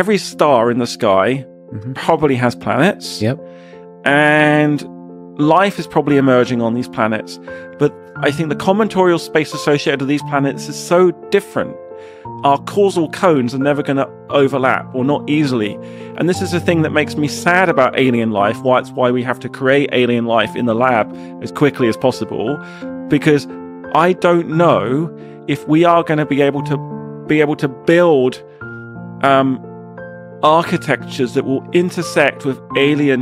every star in the sky probably has planets. Yep. And life is probably emerging on these planets. But I think the combinatorial space associated with these planets is so different. Our causal cones are never going to overlap, or not easily. And this is the thing that makes me sad about alien life, why we have to create alien life in the lab as quickly as possible, because I don't know if we are going to be able to build architectures that will intersect with alien